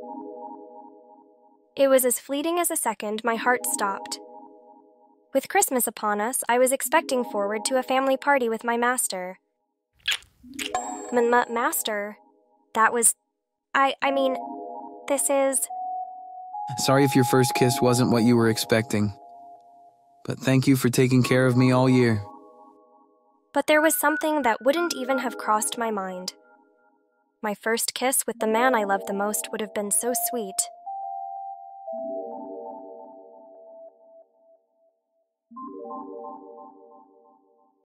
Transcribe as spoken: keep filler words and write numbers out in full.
It was as fleeting as a second my heart stopped. With Christmas upon us, I was expecting forward to a family party with my master. M-m-master? That was... I, I mean, this is... Sorry if your first kiss wasn't what you were expecting. But thank you for taking care of me all year. But there was something that wouldn't even have crossed my mind. My first kiss with the man I loved the most would have been so sweet.